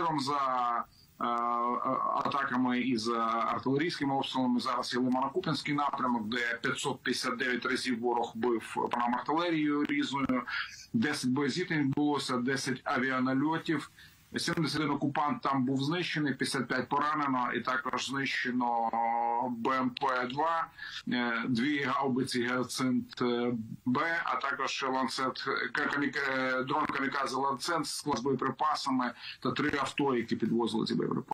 простором за атаками із артилерійськими обстрілами. Зараз є Лимано-Куп'янський напрямок, де 559 разів ворог бив по нам артилерією різною, 10 боєзіткнень відбулося, 10 авіанальотів. 71 окупант там був знищений, 55 поранено, і також знищено БМП-2, 2 гаубиці Гіацинт-Б, а також дрон камікадзе Ланцет з боєприпасами та 3 авто, які підвозили ці боєприпаси.